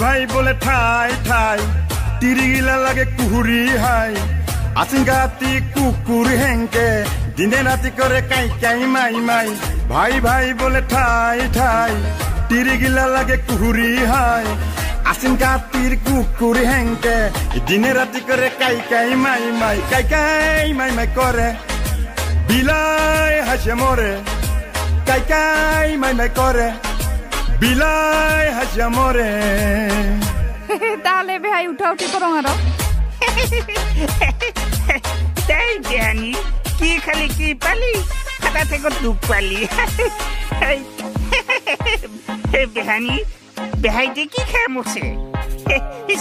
ভাই বলে ঠাই ঠাই তিরিগিলা লাগে কুহুরি হাই আসিঙ্গাতি কুকুর হেঙ্কে দিনে রাতি করে কাই কাই মাই মাই ভাই ভাই বলে ঠাই ঠাই তিরিগিলা লাগে কুহুরি হাই আসিঙ্গাতির কুকুর হেঙ্কে দিনে রাতি করে কাই কাই মাই মাই করে বিলাই হাসে মরে কাই মাই করে বিলাই হাসে মরে তাহলে ভাই উঠাউঠি করো আরো তাই জানি কি খালি কি পালি খাতা থেকে দুঃখ পালি বেহানি বেহাইতে কি খায় মুছে